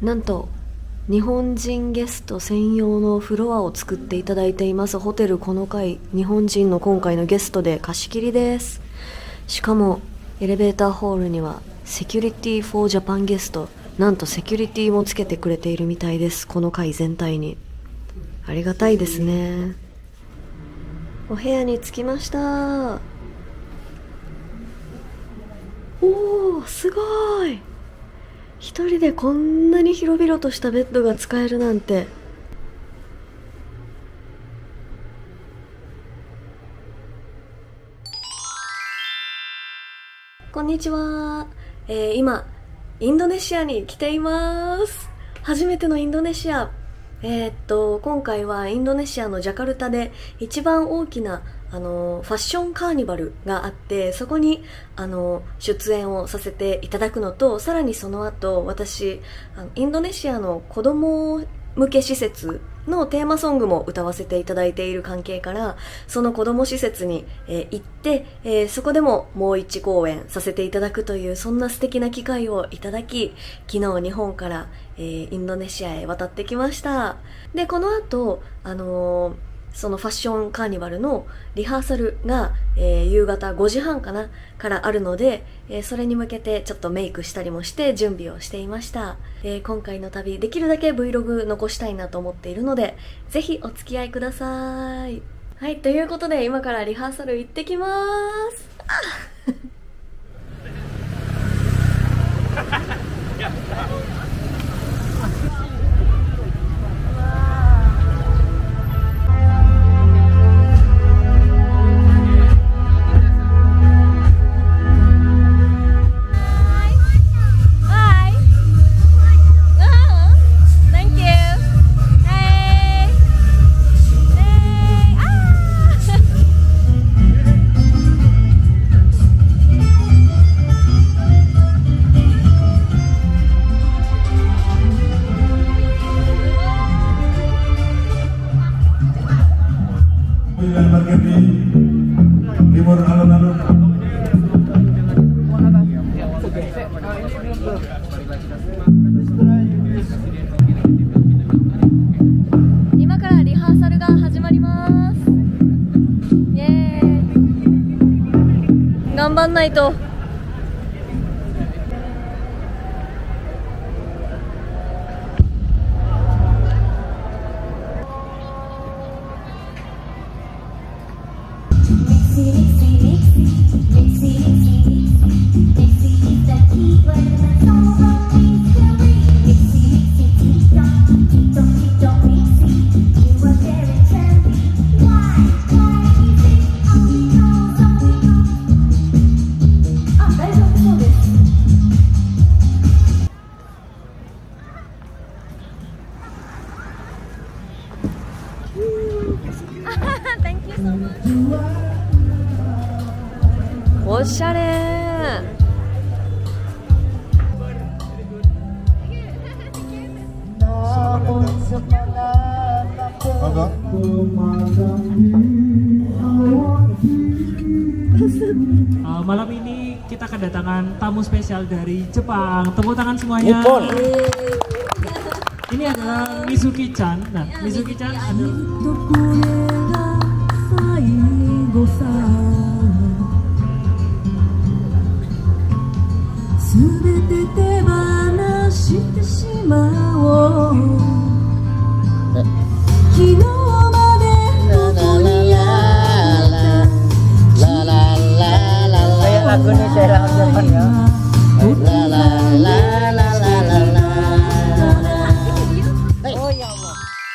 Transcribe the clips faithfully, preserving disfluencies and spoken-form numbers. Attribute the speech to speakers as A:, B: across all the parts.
A: なんと日本人ゲスト専用のフロアを作っていただいていますホテルこの階。日本人の今回のゲストで貸し切りです。しかもエレベーターホールにはセキュリティフォージャパンゲスト、なんとセキュリティもつけてくれているみたいです。この階全体にありがたいですね。お部屋に着きました。おー、すごい。一人でこんなに広々としたベッドが使えるなんて。こんにちは、えー、今インドネシアに来ています。初めてのインドネシア。えー、っと今回はインドネシアのジャカルタで一番大きなあのファッションカーニバルがあって、そこにあの出演をさせていただくのと、さらにその後私あのインドネシアの子供向け施設のテーマソングも歌わせていただいている関係から、その子供施設に、えー、行って、えー、そこでももう一公演させていただくという、そんな素敵な機会をいただき、昨日日本から、えー、インドネシアへ渡ってきました。でこの後あのーそのファッションカーニバルのリハーサルが、えー、夕方ごじはんかなからあるので、えー、それに向けてちょっとメイクしたりもして準備をしていました。えー、今回の旅できるだけ Vlog 残したいなと思っているので、ぜひお付き合いください。はい、ということで今からリハーサル行ってきます。
B: Timur alun-alun.
A: 今からリハーサルが始まります。イエーイ。頑張んないと。Thank you so much. おしゃれー。
C: Uh, malam ini kita kedatangan tamu spesial dari Jepang. Tepuk tangan semuanya. Ini adalah Mizuki-chan. Nah, Mizuki-chan adalah
D: lagu ini saya lakukan ya. La la la la la la la. Oh ya Allah.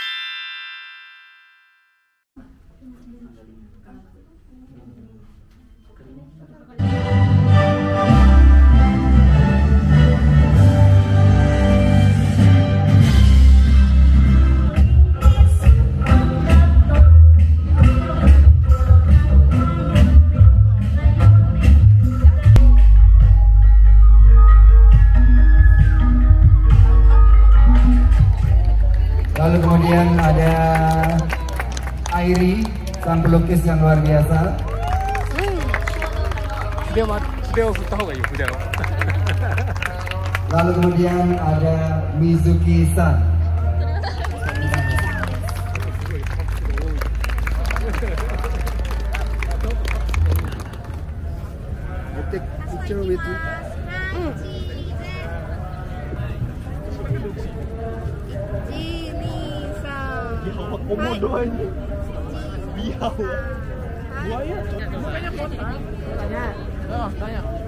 B: Lalu kemudian ada Airi, sang pelukis yang luar biasa.
E: Dia mah, dia 振った方がいいよ、筆を。
B: Lalu kemudian ada Mizuki-san.
E: Take picture with you. Tanya.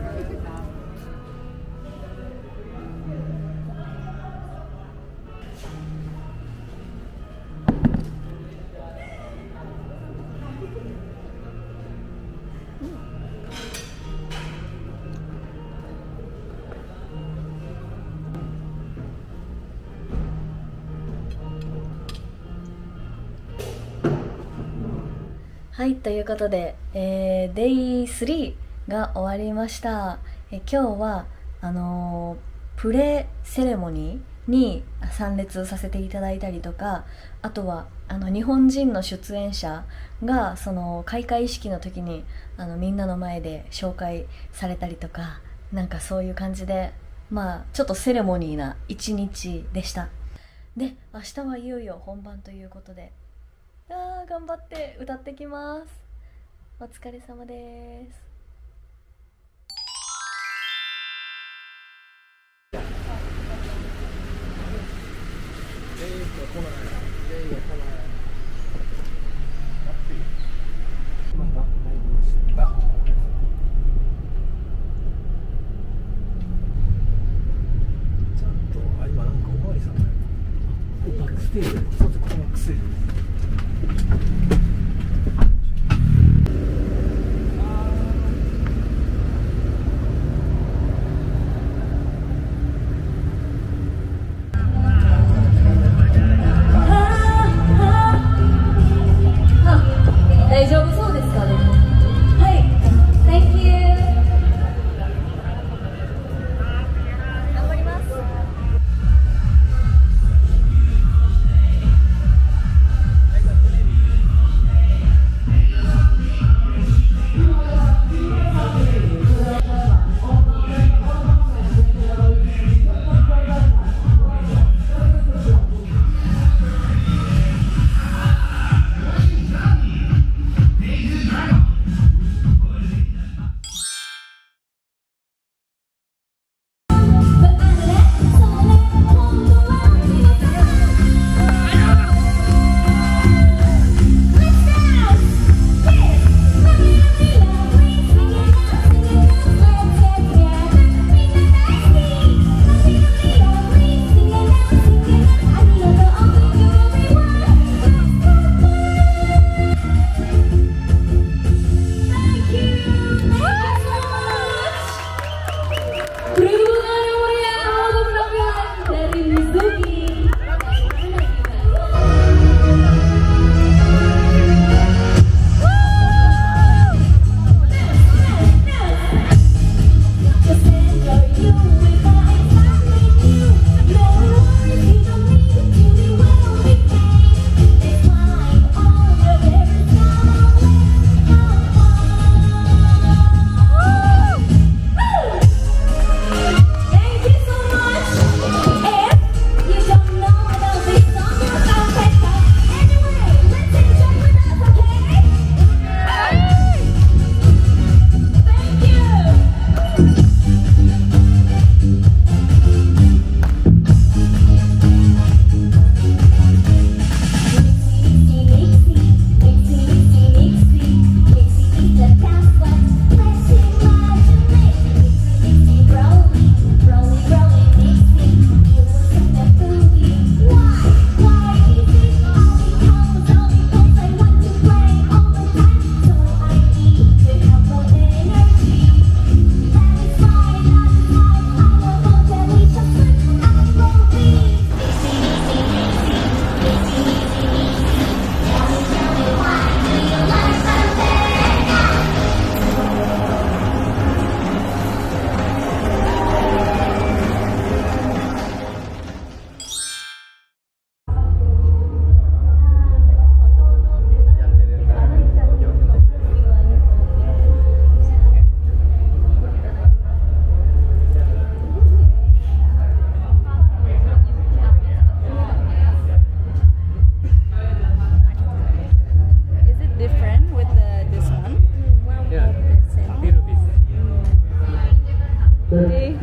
A: はい、ということで、えー、デイスリーが終わりました。え今日はあのー、プレセレモニーに参列させていただいたりとか、あとはあの日本人の出演者がその開会式の時にあのみんなの前で紹介されたりとか、なんかそういう感じで、まあちょっとセレモニーな一日でした。で、明日はいよいよ本番ということで、あー頑張って歌ってきます。お疲れ様です。
F: Ah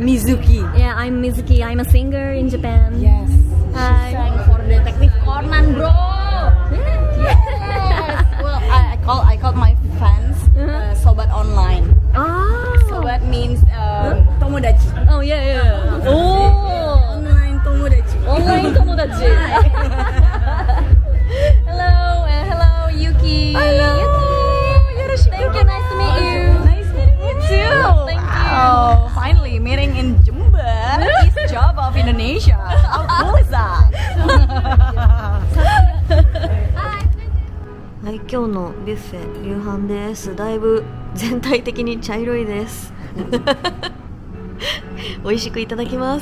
F: Mizuki.
A: Yeah, I'm Mizuki. I'm a singer in Japan.
F: Yes.
A: Hi.
F: She sang for Detective Conan, bro. Yes. Well, I, I call I call my fans uh, Sobat Online.
A: Ah.
F: Sobat means um, Tomodachi.
A: Oh yeah, yeah. Oh.
F: Online Tomodachi.
A: Online tomodachi. Hello, uh, hello, Yuki.
F: Hello.
A: Yuki. Thank you. Nice to meet you.
F: Nice meeting you too.
A: Thank you.
F: Oh, finally meeting in Jember, East Java of Indonesia. How cool is that?
A: はい、今日のビュッフェ夕飯です。だいぶ全体的に茶色いです。美味しくいただきます。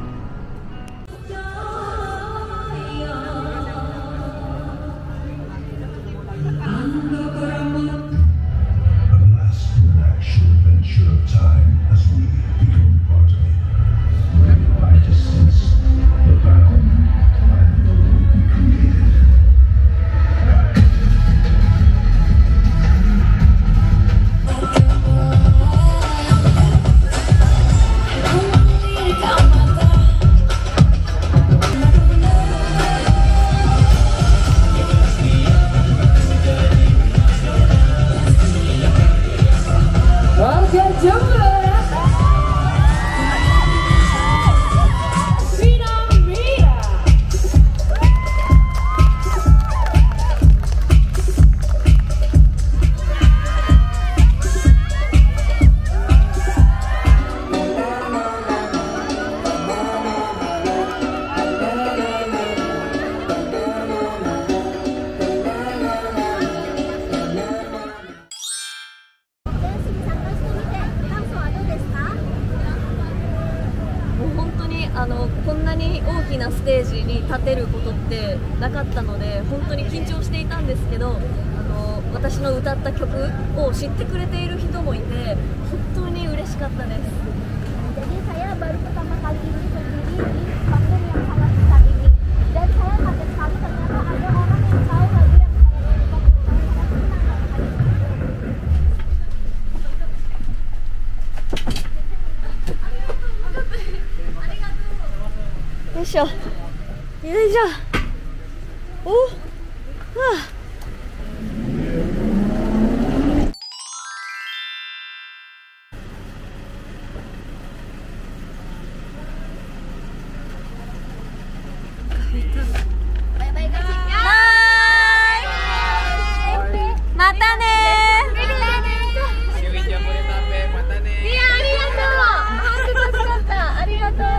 A: あのこんなに大きなステージに立てることってなかったので本当に緊張していたんですけど、あの私の歌った曲を知ってくれている人もいて本当に嬉しかったです。
G: Jadi saya baru pertama kali ini berdiri di panggung yang sangat besar ini dan saya kaget sekali ternyata ada orang yang tahu lagu yang saya
A: よいしょ、よいしょ。お、はあ。またね。いや、ありがとう。本当助かった。ありがとう。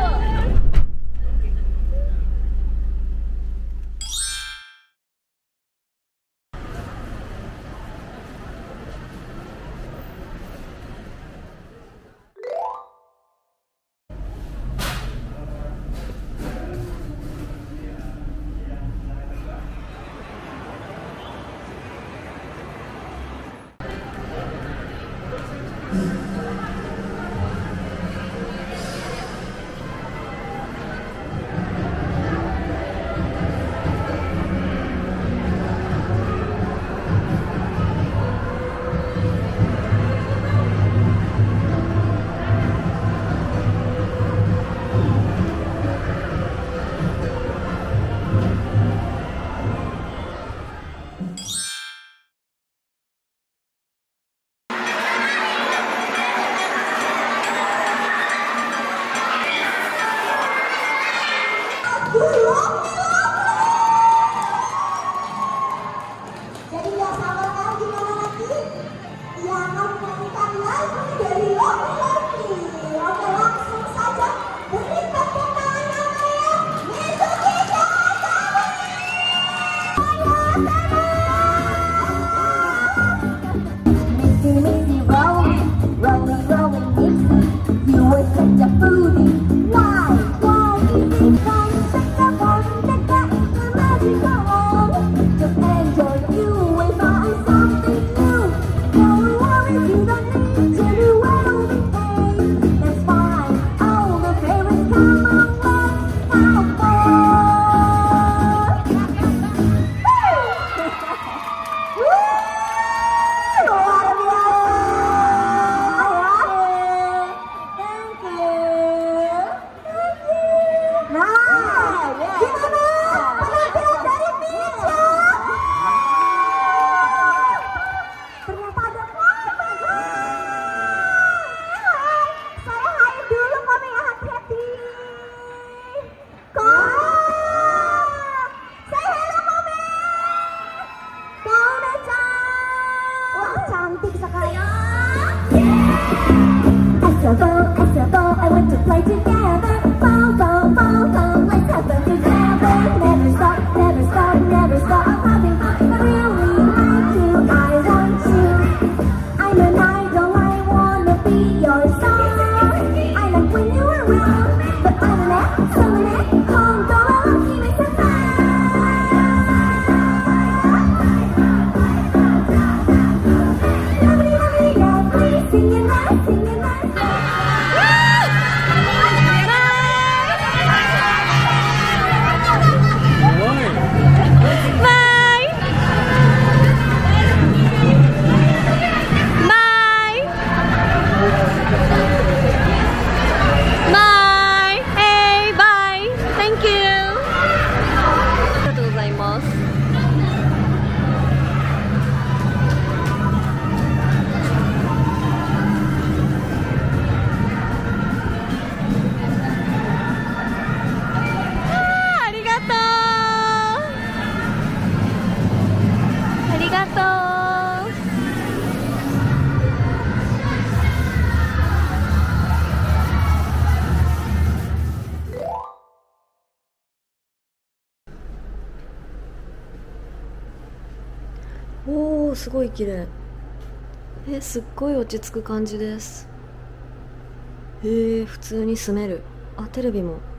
G: Jadi nggak sabar kan gimana lagi? Ya akan menyanyikan lagu dari Lopi Lopi. Oke, langsung saja berikan tepuk tangan namanya Mizuki Missy, Missy, rolling, rolling, rolling, Missy. You were such a foodie. Why, why is it fun? Take a fun, take a magical one. Just enjoy you and find something new. Don't worry, you don't need to do everything. That's fine. All the favorites come on, let's have fun. I want to play together. Fall, fall, fall, fall, let's have fun together. Never stop, never stop, never stop having fun. I really like you, I want you. I'm an idol, I wanna be your star. I like when you're around, but I'm an act, so an act. Come, go along, keep it so fun. Lovely, lovely, lovely, singing that, singing that.
A: おー、すごい綺麗。え、すっごい落ち着く感じです。えー、普通に住める。あ、テレビも。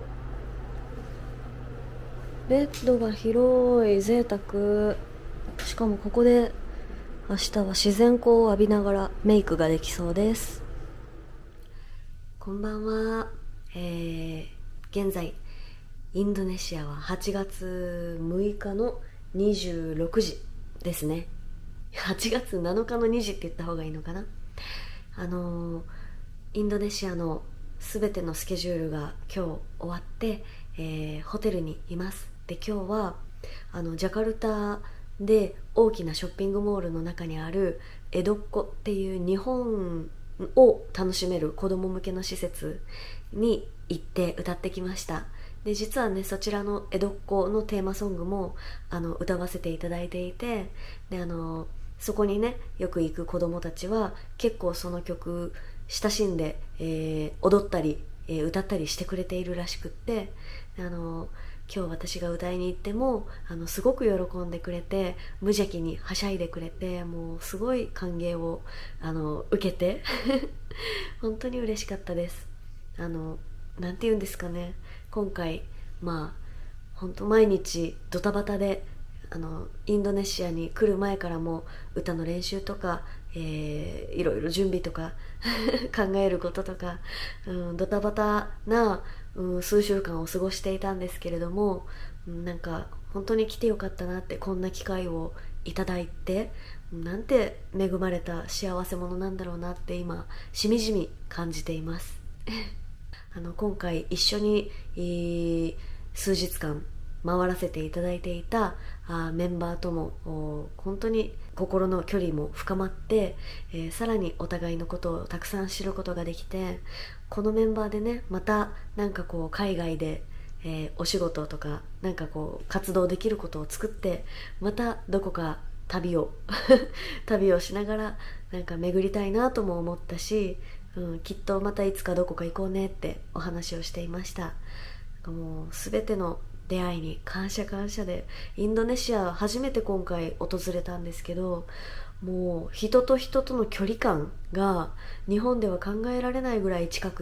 A: ベッドが広い、贅沢。しかもここで明日は自然光を浴びながらメイクができそうです。こんばんは。えー、現在インドネシアははちがつむいかのにじゅうろくじですね。はちがつなのかのにじって言った方がいいのかな。あのー、インドネシアのすべてのスケジュールが今日終わって、えー、ホテルにいます。で、今日はあのジャカルタで大きなショッピングモールの中にあるエドッコっていう日本を楽しめる子供向けの施設に行って歌ってきました。で、実はね、そちらのエドッコのテーマソングもあの歌わせていただいていて、で、あのそこにねよく行く子供たちは結構その曲親しんで、えー、踊ったり、えー、歌ったりしてくれているらしくって、あの今日私が歌いに行ってもあのすごく喜んでくれて、無邪気にはしゃいでくれて、もうすごい歓迎をあの受けて本当に嬉しかったです。あのなんて言うんですかね、今回まあ本当毎日ドタバタであのインドネシアに来る前からも歌の練習とか、えー、いろいろ準備とか考えることとか、うん、ドタバタな、うん、数週間を過ごしていたんですけれども、うん、なんか本当に来てよかったなって、こんな機会をいただいて、なんて恵まれた幸せ者なんだろうなって今しみじみ感じていますあの今回一緒に、えー、数日間回らせていただいていたあメンバーとも本当に心の距離も深まって、えー、さらにお互いのことをたくさん知ることができて、このメンバーでねまたなんかこう海外で、えー、お仕事とかなんかこう活動できることを作って、またどこか旅を旅をしながらなんか巡りたいなとも思ったし、うん、きっとまたいつかどこか行こうねってお話をしていました。もう全ての出会いに感謝感謝で、インドネシア初めて今回訪れたんですけど、もう人と人との距離感が日本では考えられないぐらい近くって、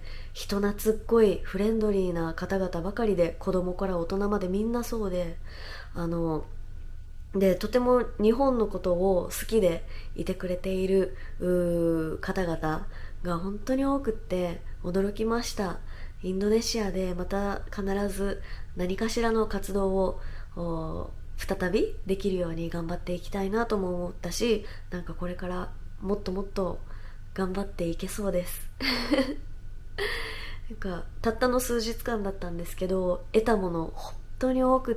A: 人懐っこいフレンドリーな方々ばかりで、子供から大人までみんなそうで、あのでとても日本のことを好きでいてくれている方々が本当に多くって驚きました。インドネシアでまた必ず何かしらの活動を再びできるように頑張っていきたいなとも思ったし、なんかこれからもっともっと頑張っていけそうですなんかたったの数日間だったんですけど、得たもの本当に多くって、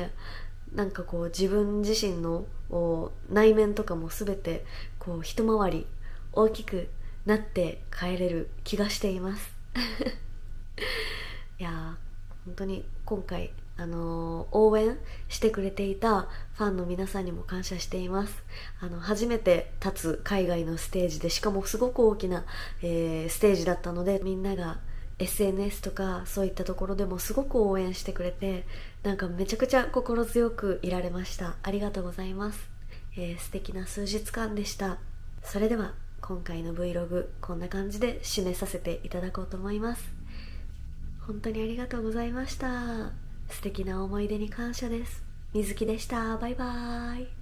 A: なんかこう自分自身の内面とかも全てこう一回り大きくなって帰れる気がしていますいやー本当に今回あのー応援してくれていたファンの皆さんにも感謝しています。あの初めて立つ海外のステージで、しかもすごく大きな、えーステージだったので、みんなが エスエヌエス とかそういったところでもすごく応援してくれて、なんかめちゃくちゃ心強くいられました。ありがとうございます。えー素敵な数日間でした。それでは今回の Vlog こんな感じで締めさせていただこうと思います。本当にありがとうございました。素敵な思い出に感謝です。みずきでした。バイバーイ。